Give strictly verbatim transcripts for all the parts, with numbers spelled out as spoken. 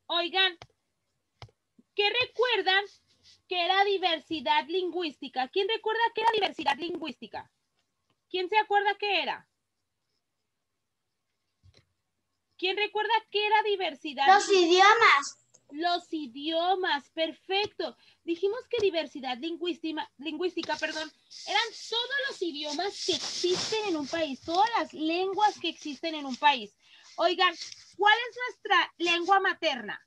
Oigan, ¿qué recuerdan que era diversidad lingüística? ¿Quién recuerda qué era diversidad lingüística? ¿Quién se acuerda qué era? ¿Quién recuerda qué era diversidad? Los idiomas. Los idiomas, perfecto. Dijimos que diversidad lingüística, lingüística, perdón, eran todos los idiomas que existen en un país, todas las lenguas que existen en un país. Oigan, ¿cuál es nuestra lengua materna?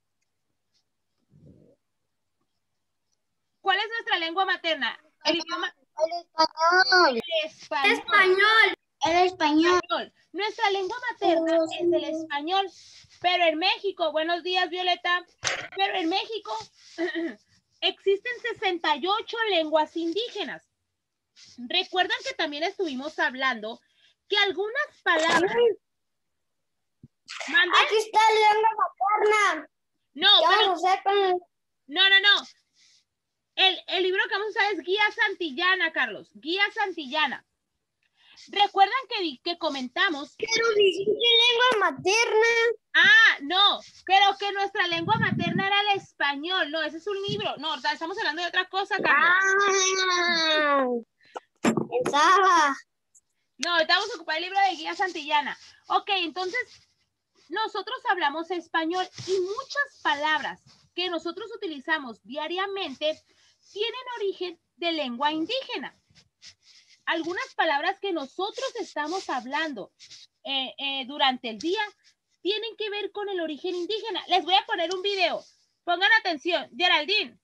¿Cuál es nuestra lengua materna? El idioma. El español. El español. Español. El español. español. Nuestra lengua materna Oh, es el español. Pero en México, buenos días, Violeta, pero en México existen sesenta y ocho lenguas indígenas. Recuerdan que también estuvimos hablando que algunas palabras... ¿Mande? Aquí está la lengua materna. No, pero... con... no, no, no. El, el libro que vamos a usar es Guía Santillana, Carlos. Guía Santillana. ¿Recuerdan que, que comentamos? Pero dijiste lengua materna. Ah, no, pero que nuestra lengua materna era el español. No, ese es un libro. No, estamos hablando de otra cosa, Carlos. Ah, pensaba. No, estamos ocupados el libro de Guía Santillana. Ok, entonces, nosotros hablamos español y muchas palabras que nosotros utilizamos diariamente tienen origen de lengua indígena. Algunas palabras que nosotros estamos hablando eh, eh, durante el día tienen que ver con el origen indígena. Les voy a poner un video. Pongan atención. Geraldine,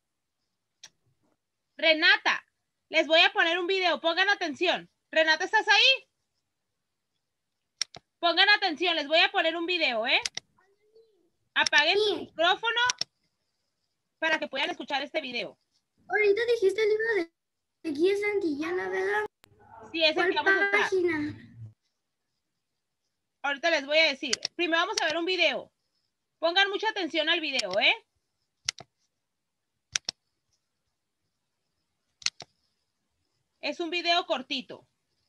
Renata, les voy a poner un video. Pongan atención. Renata, ¿estás ahí? Pongan atención. Les voy a poner un video, ¿eh? Apaguen sí. su micrófono para que puedan escuchar este video. Ahorita dijiste el libro de, de Guía Santillana, ¿verdad? Sí, ese que vamos a usar. Página? Ahorita les voy a decir. Primero vamos a ver un video. Pongan mucha atención al video, ¿eh? Es un video cortito.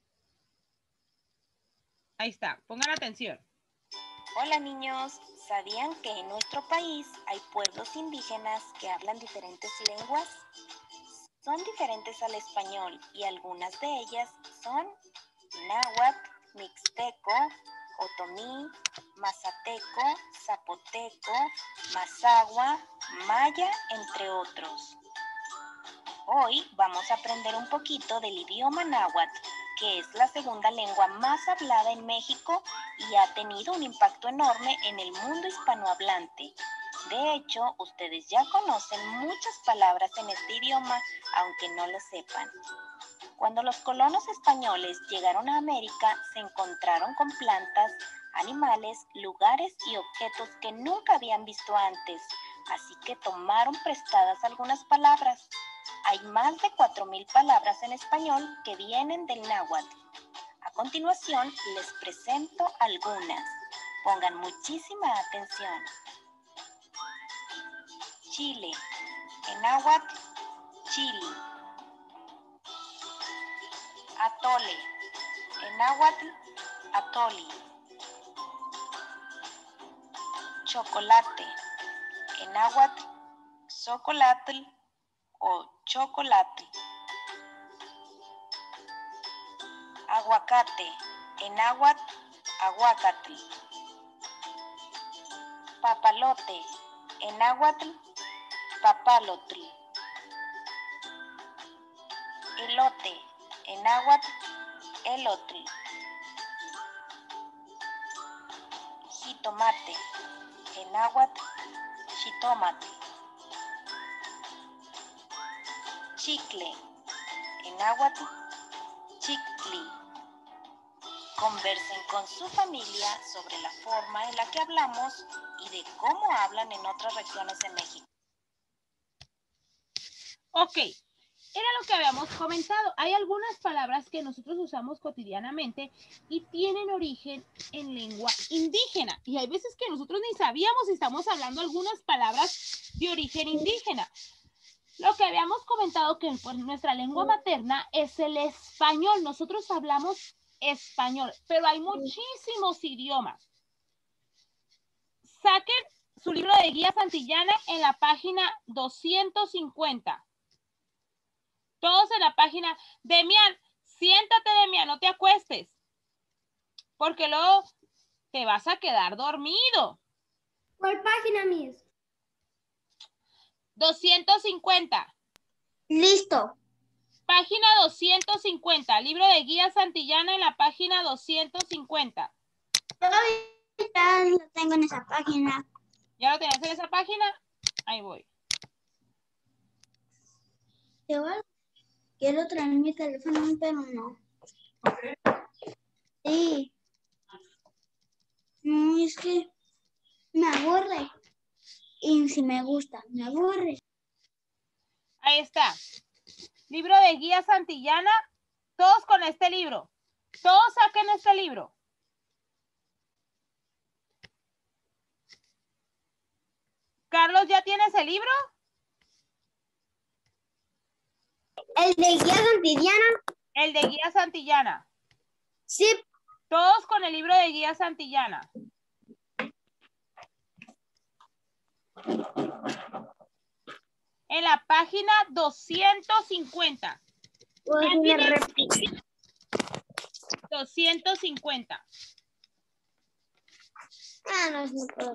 Ahí está. Pongan atención. Hola niños, ¿sabían que en nuestro país hay pueblos indígenas que hablan diferentes lenguas? Son diferentes al español y algunas de ellas son náhuatl, mixteco, otomí, mazateco, zapoteco, mazahua, maya, entre otros. Hoy vamos a aprender un poquito del idioma náhuatl, que es la segunda lengua más hablada en México y ha tenido un impacto enorme en el mundo hispanohablante. De hecho, ustedes ya conocen muchas palabras en este idioma, aunque no lo sepan. Cuando los colonos españoles llegaron a América, se encontraron con plantas, animales, lugares y objetos que nunca habían visto antes, así que tomaron prestadas algunas palabras. Hay más de cuatro mil palabras en español que vienen del náhuatl. A continuación, les presento algunas. Pongan muchísima atención. Chile, en náhuatl, chili. Atole, en náhuatl, atoli. Chocolate, en náhuatl, xocolatl o chocolate. Aguacate, en náhuatl, aguacatl. Papalote, en náhuatl, papalotl. Elote, en náhuatl, elotl. Jitomate, en náhuatl, xitomatl. Chicle, en náhuatl, chicli. Conversen con su familia sobre la forma en la que hablamos y de cómo hablan en otras regiones de México. Ok, era lo que habíamos comentado. Hay algunas palabras que nosotros usamos cotidianamente y tienen origen en lengua indígena. Y hay veces que nosotros ni sabíamos si estamos hablando algunas palabras de origen indígena. Lo que habíamos comentado que pues, nuestra lengua materna es el español. Nosotros hablamos español, pero hay muchísimos idiomas. Saquen, su libro de guía Santillana en la página doscientos cincuenta. Todos en la página. Demian, siéntate, Demian, no te acuestes. Porque luego te vas a quedar dormido. ¿Cuál página, Miss? doscientos cincuenta. Listo. Página doscientos cincuenta. Libro de guía Santillana en la página doscientos cincuenta. Todavía lo tengo en esa página. ¿Ya lo tenés en esa página? Ahí voy. Quiero traer mi teléfono, pero no. Sí. No, es que me aburre. Y si me gusta, me aburre. Ahí está. Libro de guía Santillana. Todos con este libro. Todos saquen este libro. Carlos, ¿ya tienes el libro? ¿El de guía Santillana? El de guía Santillana. Sí. Todos con el libro de guía Santillana. En la página doscientos cincuenta. Página doscientos cincuenta. Ah, no, no puedo.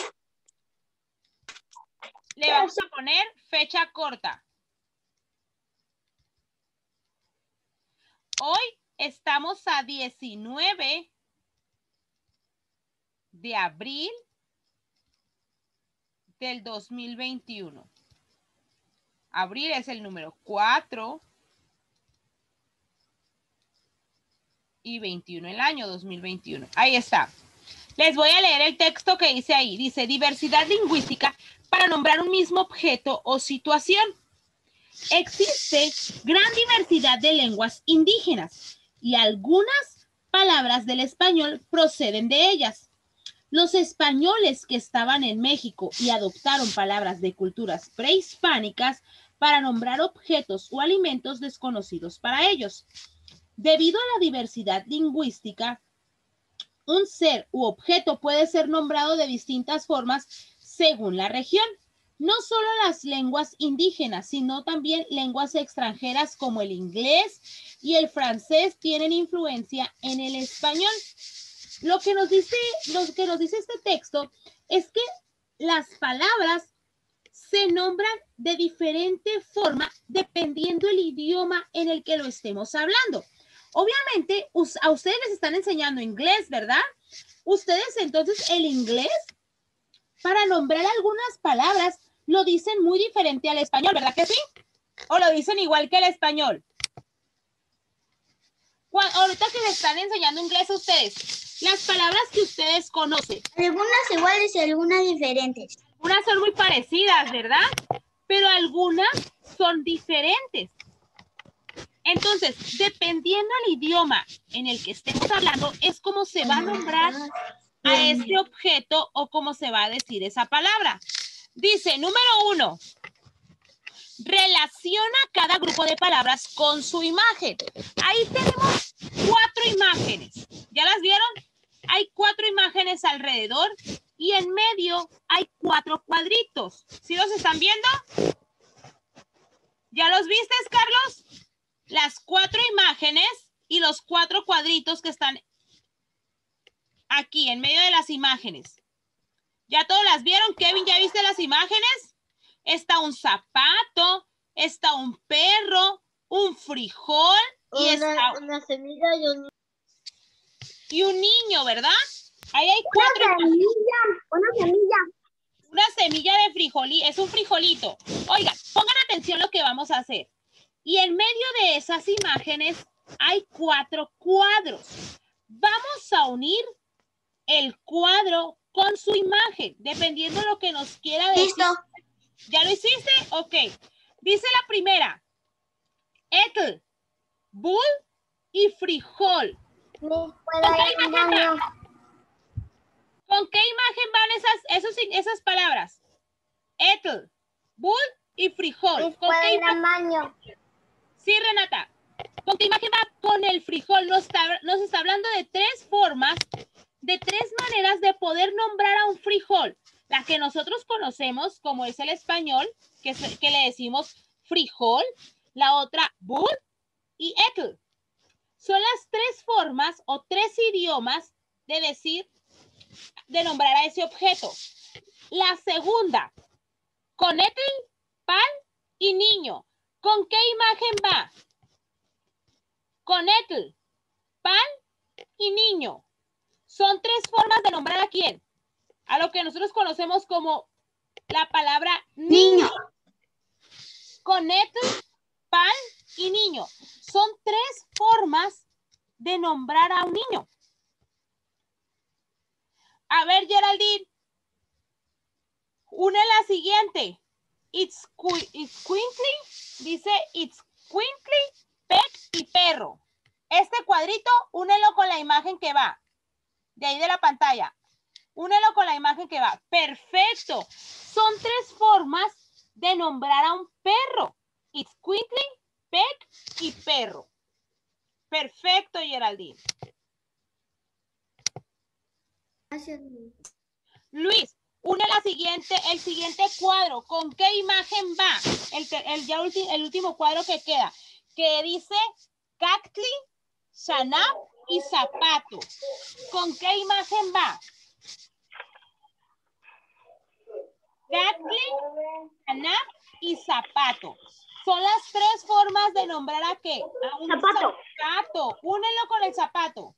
Le vamos a poner fecha corta. Hoy estamos a diecinueve de abril del dos mil veintiuno. Abril es el número cuatro y veintiuno, el año dos mil veintiuno. Ahí está. Les voy a leer el texto que dice ahí. Dice, diversidad lingüística para nombrar un mismo objeto o situación. Existe gran diversidad de lenguas indígenas y algunas palabras del español proceden de ellas. Los españoles que estaban en México y adoptaron palabras de culturas prehispánicas para nombrar objetos o alimentos desconocidos para ellos. Debido a la diversidad lingüística, un ser u objeto puede ser nombrado de distintas formas según la región. No solo las lenguas indígenas, sino también lenguas extranjeras como el inglés y el francés tienen influencia en el español. Lo que nos dice, lo que nos dice este texto es que las palabras se nombran de diferente forma dependiendo el idioma en el que lo estemos hablando. Obviamente, a ustedes les están enseñando inglés, ¿verdad? Ustedes entonces el inglés, para nombrar algunas palabras, lo dicen muy diferente al español, ¿verdad que sí? ¿O lo dicen igual que el español? Ahorita que les están enseñando inglés a ustedes, las palabras que ustedes conocen. Algunas iguales y algunas diferentes. Algunas son muy parecidas, ¿verdad? Pero algunas son diferentes. Entonces, dependiendo del idioma en el que estemos hablando, es como se va a nombrar a este objeto o cómo se va a decir esa palabra. Dice, número uno, relaciona cada grupo de palabras con su imagen. Ahí tenemos cuatro imágenes. ¿Ya las vieron? Hay cuatro imágenes alrededor y en medio hay cuatro cuadritos. ¿Sí los están viendo? ¿Ya los viste, Carlos? Las cuatro imágenes y los cuatro cuadritos que están aquí en medio de las imágenes. ¿Ya todos las vieron? Kevin, ¿ya viste las imágenes? Está un zapato, está un perro, un frijol y una, está una semilla y un... y un niño, ¿verdad? Ahí hay cuatro. Una semilla, una semilla. Una semilla de frijolito, es un frijolito. Oigan, pongan atención a lo que vamos a hacer. Y en medio de esas imágenes hay cuatro cuadros. Vamos a unir el cuadro con su imagen, dependiendo de lo que nos quiera decir. Listo. ¿Ya lo hiciste? Ok. Dice la primera. Etl, bull y frijol. ¿Con ¿Con qué imagen va? ¿Con qué imagen van esas, esos, esas palabras? Etl, bull y frijol. ¿Con qué imagen? Sí, Renata. ¿Con qué imagen va? Con el frijol. Nos está, nos está hablando de tres formas, de tres maneras de poder nombrar a un frijol. La que nosotros conocemos como es el español, que, es, que le decimos frijol, la otra bull y etl. Son las tres formas o tres idiomas de decir, de nombrar a ese objeto. La segunda, con etl, pan y niño. ¿Con qué imagen va? Con etl, pan y niño. Son tres formas de nombrar a quién. A lo que nosotros conocemos como la palabra niño. niño. Con etl, pan y niño. Son tres formas de nombrar a un niño. A ver, Geraldine. Une la siguiente. It's, it's quinkly. Dice it's quinkly, pet y perro. Este cuadrito, únelo con la imagen que va. De ahí de la pantalla. Únelo con la imagen que va. Perfecto. Son tres formas de nombrar a un perro. It's quinkly, pet y perro. Perfecto, Geraldine. Gracias. Luis, une la siguiente, el siguiente cuadro. ¿Con qué imagen va? El, el, ya ulti, el último cuadro que queda. Que dice cactli, shanap y zapato. ¿Con qué imagen va? Cactli, shanap y zapato. Son las tres formas de nombrar a qué? A un zapato. zapato. Únelo con el zapato.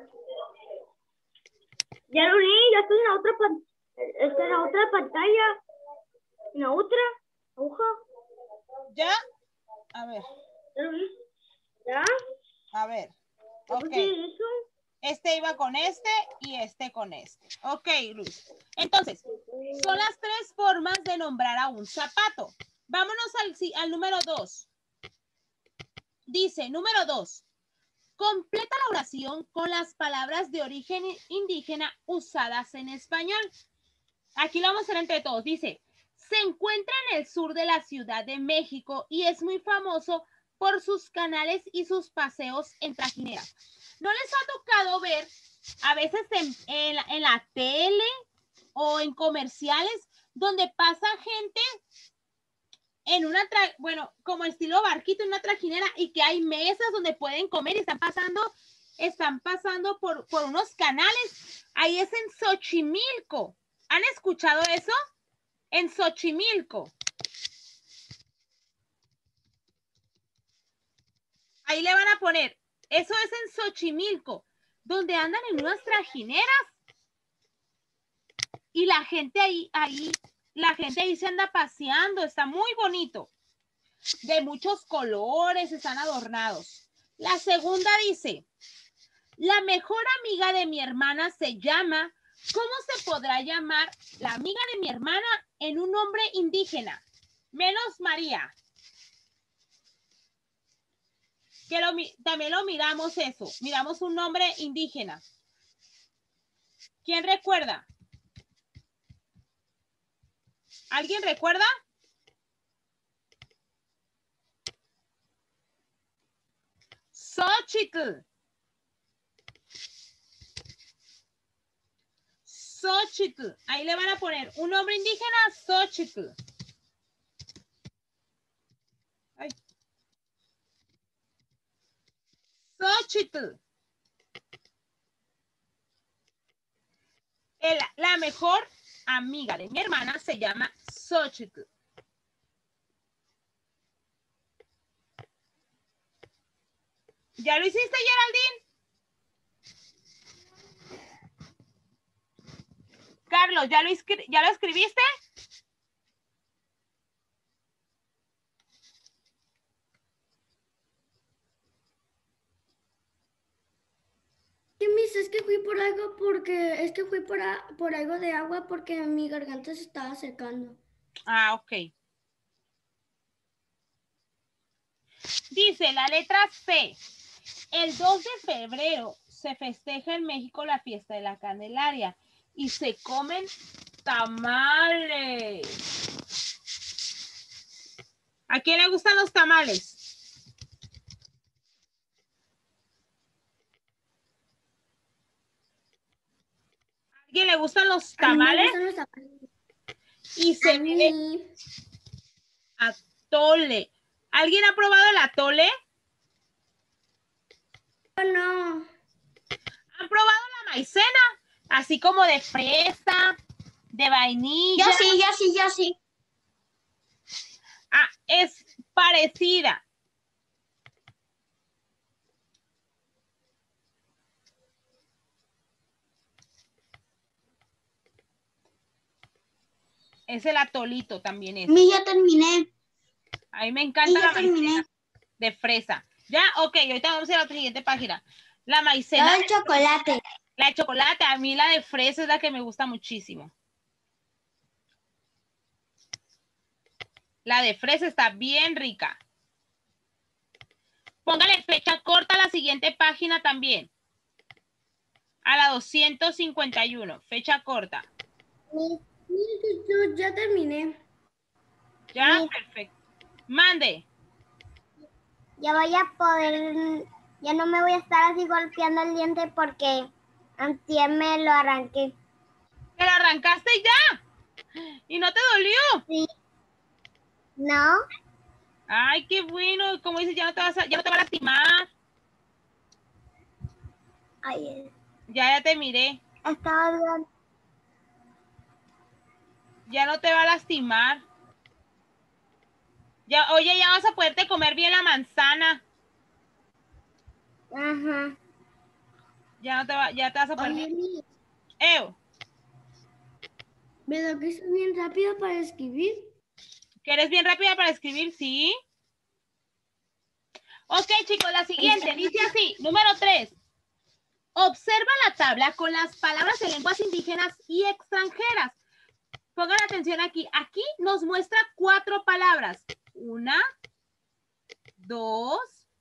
Ya lo uní, ya estoy en la otra pantalla. Está en la otra pantalla. En la otra. Aguja. ¿Ya? A ver. ¿Ya? A ver. Ok. Este iba con este y este con este. Ok, Luis. Entonces, son las tres formas de nombrar a un zapato. Vámonos al, al número dos. Dice, número dos. Completa la oración con las palabras de origen indígena usadas en español. Aquí lo vamos a hacer entre todos. Dice, se encuentra en el sur de la Ciudad de México y es muy famoso por sus canales y sus paseos en trajineras. ¿No les ha tocado ver a veces en, en, la, en la tele o en comerciales donde pasa gente en una, tra bueno, como estilo barquito, en una trajinera y que hay mesas donde pueden comer y están pasando, están pasando por, por unos canales? Ahí es en Xochimilco. ¿Han escuchado eso? En Xochimilco. Ahí le van a poner, eso es en Xochimilco, donde andan en unas trajineras y la gente ahí, ahí, la gente ahí se anda paseando, está muy bonito. De muchos colores, están adornados. La segunda dice, la mejor amiga de mi hermana se llama, ¿cómo se podrá llamar la amiga de mi hermana en un nombre indígena? Menos María. Que lo, también lo miramos eso, miramos un nombre indígena. ¿Quién recuerda? ¿Alguien recuerda? Xochitl. Xochitl. Ahí le van a poner un nombre indígena, Xochitl. Ay. Xochitl. El, la mejor amiga de mi hermana se llama Xochitl. ¿Ya lo hiciste, Geraldine? Carlos, ¿ya lo, ¿ya lo escribiste? ¿Qué mis? Es que fui por algo porque es que fui por, a, por algo de agua porque mi garganta se estaba secando. Ah, ok. Dice la letra C. El dos de febrero se festeja en México la fiesta de la Candelaria y se comen tamales. ¿A quién le gustan los tamales? ¿A alguien le gustan los tamales? A mí me gustan los tamales. y se ve mí. atole. ¿Alguien ha probado el atole? No. ¿Han probado la maicena? Así como de fresa, de vainilla. Yo sí, yo sí, yo sí. Ah, es parecida. Es el atolito también es. Mi ya terminé. A mí me Y encanta ya la terminé. maicena de fresa. Ya, ok, ahorita vamos a ir a la siguiente página. La maicena, Todo el chocolate. la de chocolate, a mí la de fresa es la que me gusta muchísimo. La de fresa está bien rica. Póngale fecha corta a la siguiente página también. A la doscientos cincuenta y uno, fecha corta. Mi- mi- Yo ya terminé. Ya, Mi- perfecto. Mande. Ya voy a poder, ya no me voy a estar así golpeando el diente porque antier me lo arranqué. ¿Te lo arrancaste ya? ¿Y no te dolió? Sí. ¿No? Ay, qué bueno. Como dices, ya no te vas a, ya no te va a lastimar. Ay, Ya, ya te miré. estaba bien. Ya no te va a lastimar. Ya, oye, ya vas a poderte comer bien la manzana. Ajá. Ya no te va, ya te vas a poder. Oye, mi- Ew, ¿verdad que soy bien rápido para escribir? ¿que eres bien rápida para escribir? Sí. Ok, chicos, la siguiente dice así, número tres. Observa la tabla con las palabras de lenguas indígenas y extranjeras. Pongan atención aquí. Aquí nos muestra cuatro palabras. Una, dos,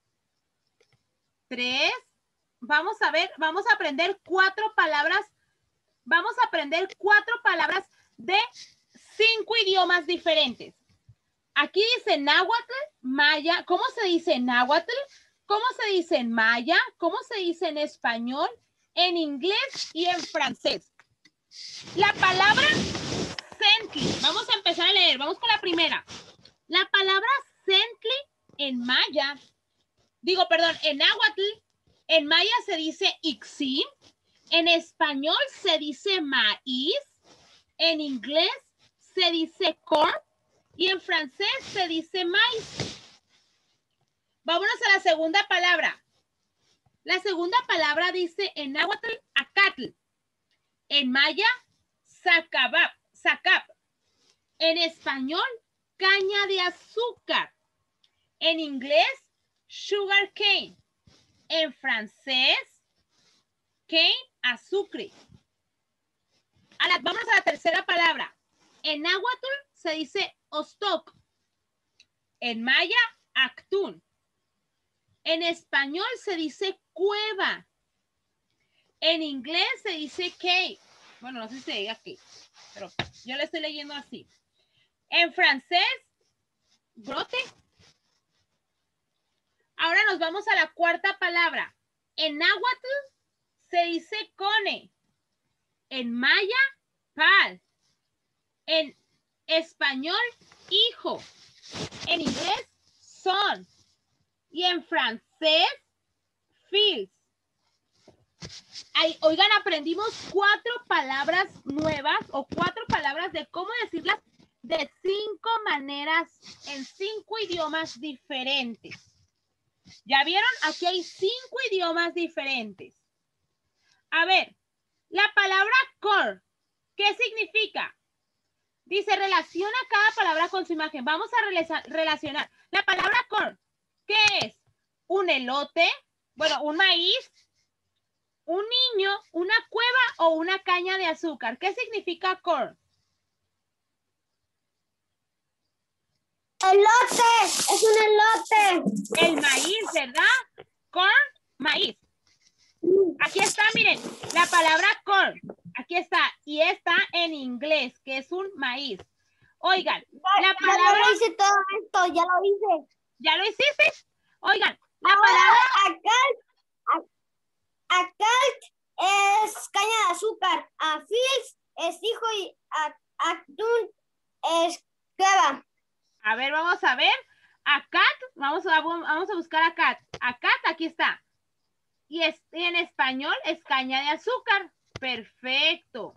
tres. Vamos a ver, vamos a aprender cuatro palabras. Vamos a aprender cuatro palabras de cinco idiomas diferentes. Aquí dice náhuatl, maya. ¿Cómo se dice náhuatl? ¿Cómo se dice en maya? ¿Cómo se dice en español? En inglés y en francés. La palabra Sentli. Vamos a empezar a leer. Vamos con la primera. La palabra Sentli en maya, digo, perdón, en náhuatl, en maya se dice ixi, en español se dice maíz, en inglés se dice corn y en francés se dice maíz. Vámonos a la segunda palabra. La segunda palabra dice en náhuatl acatl, en maya sacabap, sacap, en español caña de azúcar, en inglés sugar cane, en francés cane, azúcar. Ahora vamos a la tercera palabra. En náhuatl se dice ostok, en maya actún, en español se dice cueva, en inglés se dice cave. Bueno, no sé si se diga cave, pero yo le estoy leyendo así. En francés, brote. Ahora nos vamos a la cuarta palabra. En náhuatl se dice cone, en maya pal, en español hijo, en inglés son y en francés fils. Ay, oigan, aprendimos cuatro palabras nuevas o cuatro palabras de cómo decirlas de cinco maneras en cinco idiomas diferentes. ¿Ya vieron? Aquí hay cinco idiomas diferentes. A ver, la palabra core, ¿qué significa? Dice, relaciona cada palabra con su imagen. Vamos a relacionar. La palabra core, ¿qué es? ¿Un elote? Bueno, un maíz, un niño, una cueva o una caña de azúcar. ¿Qué significa core? Elote, es un elote. El maíz, ¿verdad? Corn, maíz. Aquí está, miren, la palabra corn. Aquí está. Y está en inglés, que es un maíz. Oigan, la palabra... Ya lo hice todo esto, ya lo hice. ¿Ya lo hiciste? Oigan, la palabra... Acá, acá es caña de azúcar. A Fils es hijo y a, Actún Es cueva. A ver, vamos a ver. A cat, vamos a, vamos a buscar a cat. A cat, aquí está. Y, es, y en español es caña de azúcar. Perfecto.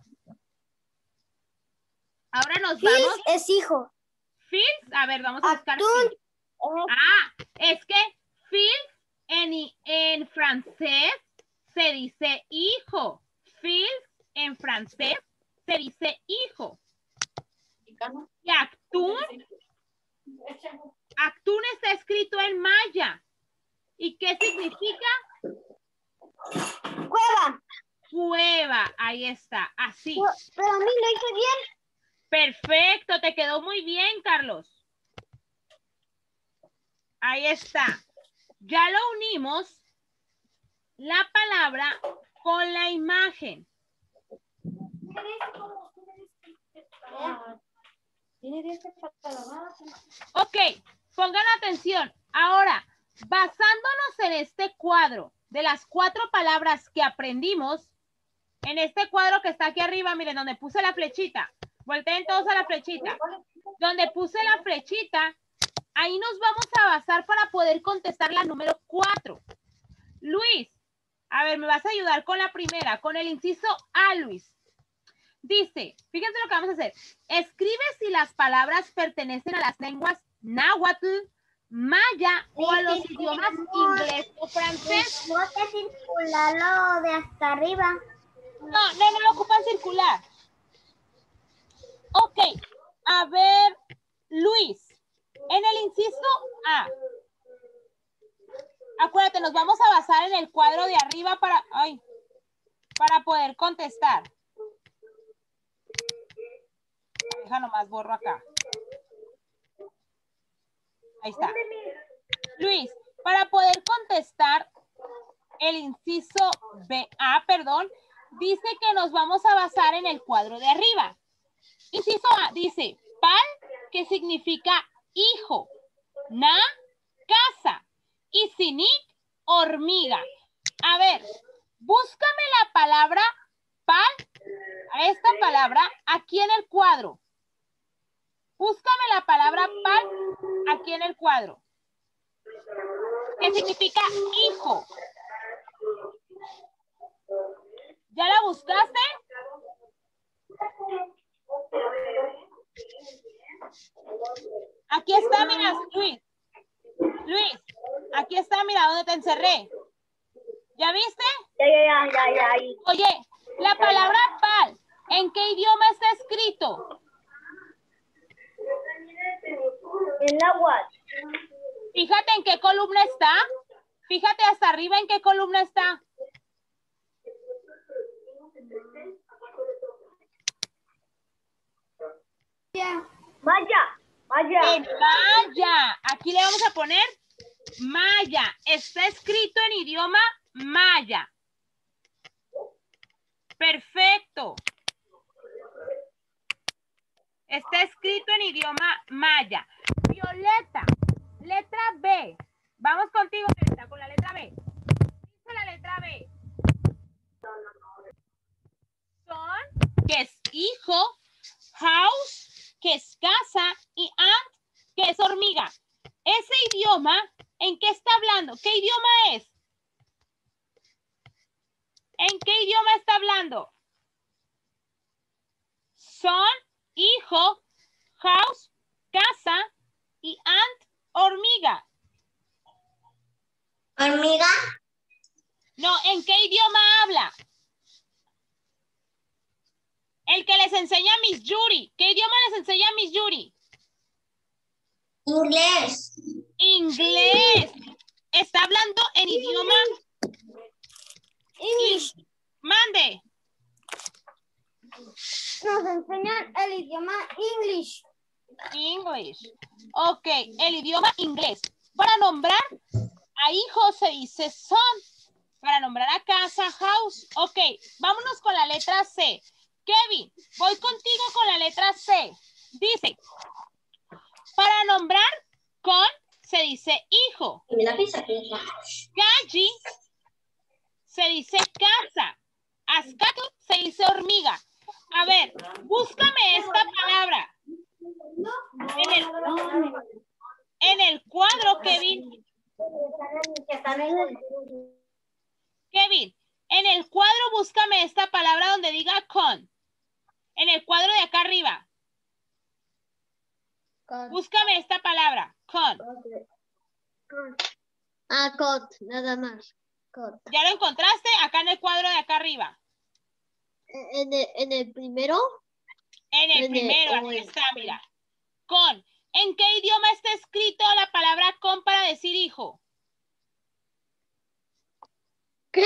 Ahora nos Fils vamos. es hijo. Fils, a ver, vamos a buscar Atún. Fils. Ah, es que Fils en, en francés se dice hijo. Fils en francés se dice hijo. Y Actun, Actun está escrito en maya. ¿Y qué significa? Cueva. Cueva, ahí está, así. Pero a mí lo hice bien. Perfecto, te quedó muy bien, Carlos. Ahí está. Ya lo unimos la palabra con la imagen. Ok, pongan atención. Ahora, basándonos en este cuadro de las cuatro palabras que aprendimos, en este cuadro que está aquí arriba, miren, donde puse la flechita. Volteen todos a la flechita. Donde puse la flechita, ahí nos vamos a basar para poder contestar la número cuatro. Luis, a ver, me vas a ayudar con la primera, con el inciso A, Luis. Dice, fíjense lo que vamos a hacer. Escribe si las palabras pertenecen a las lenguas náhuatl, maya o a los idiomas inglés o francés. No que circularlo de hasta arriba. No, no, no lo ocupan circular. Ok, a ver, Luis, en el inciso A, acuérdate, nos vamos a basar en el cuadro de arriba para, ay, para poder contestar. Deja nomás, borro acá. Ahí está. Luis, para poder contestar el inciso B, A, perdón, dice que nos vamos a basar en el cuadro de arriba. Inciso A dice, pal, que significa hijo, na, casa, y sinik, hormiga. A ver, búscame la palabra pal, a esta palabra, aquí en el cuadro. Búscame la palabra pal aquí en el cuadro. ¿Qué significa hijo? ¿Ya la buscaste? Aquí está, mira, Luis. Luis, aquí está, mira, donde te encerré. ¿Ya viste? Ya, ya, ya, ya, ya. Oye, la palabra pal, ¿en qué idioma está escrito? En náhuatl. Fíjate en qué columna está. Fíjate hasta arriba en qué columna está. Maya, Maya. En maya. Aquí le vamos a poner maya. Está escrito en idioma maya. Perfecto. Está escrito en idioma maya. Violeta, letra B. Vamos contigo, Violeta, con la letra B. Dice la letra B. Son, que es hijo, house, que es casa, y ant, que es hormiga. Ese idioma, ¿en qué está hablando? ¿Qué idioma es? ¿En qué idioma está hablando? Son, hijo, house, casa, y ant, hormiga. ¿Hormiga? No, ¿en qué idioma habla? El que les enseña a Miss Yuri. ¿Qué idioma les enseña a Miss Yuri? Inglés. Inglés. Está hablando en idioma... English. Mande. Nos enseñan el idioma English. English. Ok, el idioma inglés. Para nombrar a hijos se dice son. Para nombrar a casa, house. Ok, vámonos con la letra C. Kevin, voy contigo con la letra C. Dice, para nombrar con se dice hijo. Gaji se dice casa. Ascato se dice hormiga. A ver, búscame esta palabra. Kevin, en el cuadro búscame esta palabra donde diga con. En el cuadro de acá arriba. Con. Búscame esta palabra, con. Con. Ah, con, nada más. Con. ¿Ya lo encontraste? Acá en el cuadro de acá arriba. En el, en el primero. En el En primero, el- aquí está, mira. Con. ¿En qué idioma está escrito la palabra con para decir hijo? ¿Qué?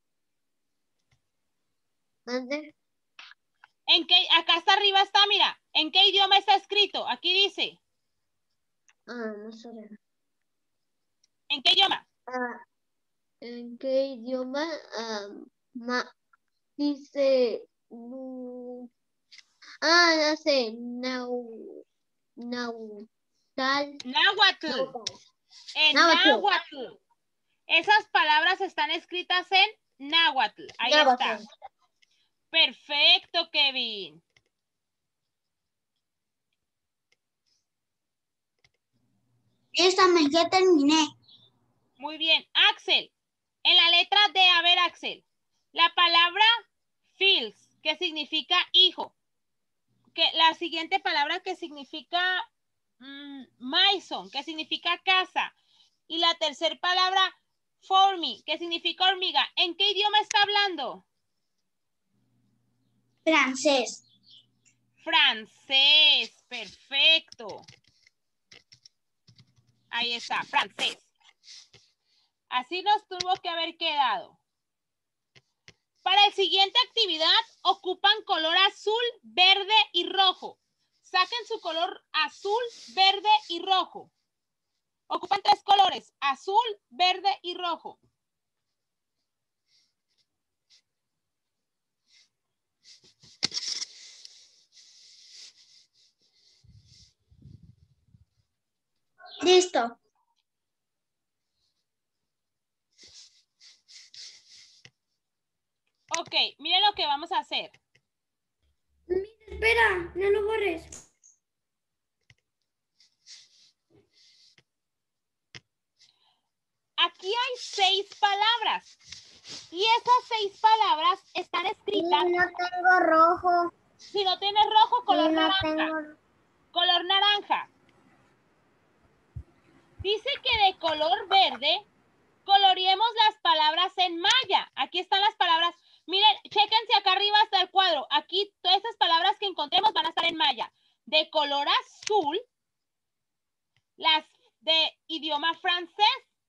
¿Dónde? ¿En qué? Acá hasta arriba está, mira. ¿En qué idioma está escrito? Aquí dice. Ah, no sé. ¿En qué idioma? Ah, ¿en qué idioma? Ah, ma, dice. mm, ah, ya sé. Nau. Nau. Tal. Náhuatl. Náhuatl. En Náhuatl. náhuatl. Esas palabras están escritas en náhuatl. Ahí Náhuatl. está. Perfecto, Kevin. Esta me ya terminé. Muy bien. Axel. En la letra D, a ver, Axel. La palabra fields, que significa hijo. Que la siguiente palabra que significa mmm, maison, que significa casa. Y la tercera palabra, formi, que significa hormiga. ¿En qué idioma está hablando? Francés. Francés, perfecto. Ahí está, francés. Así nos tuvo que haber quedado. Para la siguiente actividad ocupan color azul, verde y rojo. Saquen su color azul, verde y rojo. Ocupan tres colores, azul, verde y rojo. Listo. Ok, miren lo que vamos a hacer. Espera, no lo borres. Aquí hay seis palabras. Y esas seis palabras están escritas. Y no tengo rojo. Si no tienes rojo, color Y no naranja. tengo... Color naranja. Dice que de color verde coloreemos las palabras en maya. Aquí están las palabras. Miren, chéquense acá arriba hasta el cuadro. Aquí todas estas palabras que encontremos van a estar en maya. De color azul, las de idioma francés.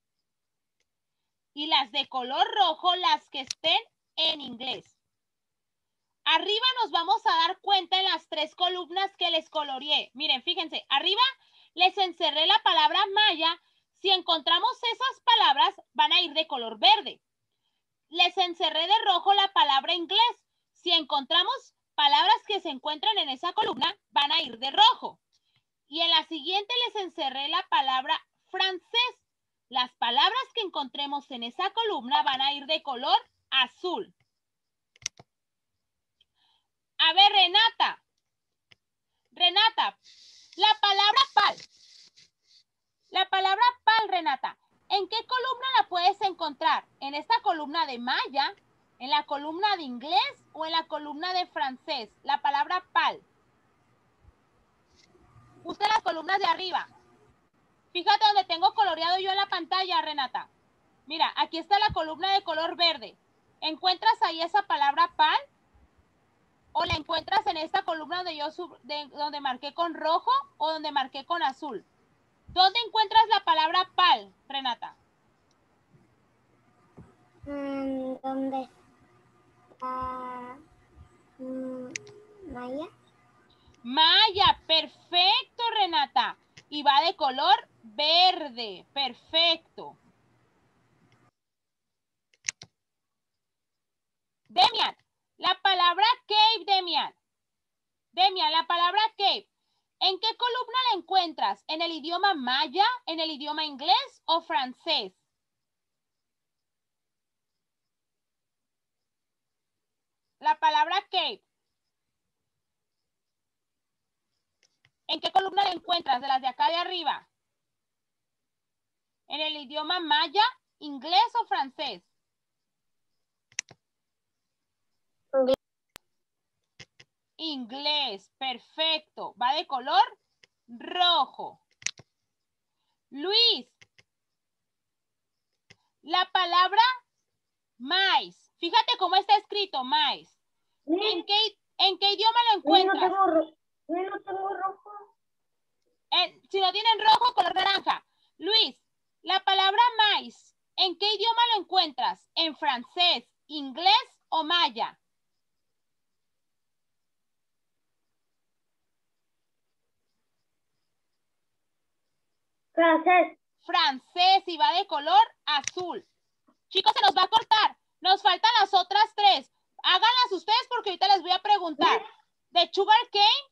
Y las de color rojo, las que estén en inglés. Arriba nos vamos a dar cuenta en las tres columnas que les coloreé. Miren, fíjense, arriba les encerré la palabra maya. Si encontramos esas palabras, van a ir de color verde. Les encerré de rojo la palabra inglés. Si encontramos palabras que se encuentran en esa columna, van a ir de rojo. Y en la siguiente les encerré la palabra francés. Las palabras que encontremos en esa columna van a ir de color azul. A ver, Renata. Renata, la palabra pal. La palabra pal, Renata, ¿en qué columna la puedes encontrar? ¿En esta columna de maya, en la columna de inglés o en la columna de francés? La palabra pal. Busca las columnas de arriba. Fíjate donde tengo coloreado yo en la pantalla, Renata. Mira, aquí está la columna de color verde. ¿Encuentras ahí esa palabra pal? ¿O la encuentras en esta columna donde yo sub, de, donde marqué con rojo o donde marqué con azul? ¿Dónde encuentras la palabra pal, Renata? Mm, ¿Dónde está? Mm, ¿Maya? Maya, perfecto, Renata. Y va de color verde, perfecto. Demian, la palabra cave, Demian. Demian, la palabra cave. ¿En qué columna la encuentras? ¿En el idioma maya, en el idioma inglés o francés? La palabra cave. ¿En qué columna la encuentras? De las de acá de arriba. ¿En el idioma maya, inglés o francés? Inglés. Inglés, perfecto. Va de color rojo. Luis, la palabra maíz. Fíjate cómo está escrito maíz. ¿En qué, ¿En qué idioma lo encuentras? No tengo, ro no tengo rojo. En, si no tienen rojo, color naranja. Luis, la palabra maíz, ¿en qué idioma lo encuentras? ¿En francés, inglés o maya? Francés. Francés y va de color azul. Chicos, se nos va a cortar. Nos faltan las otras tres. Háganlas ustedes porque ahorita les voy a preguntar. ¿De sugar cane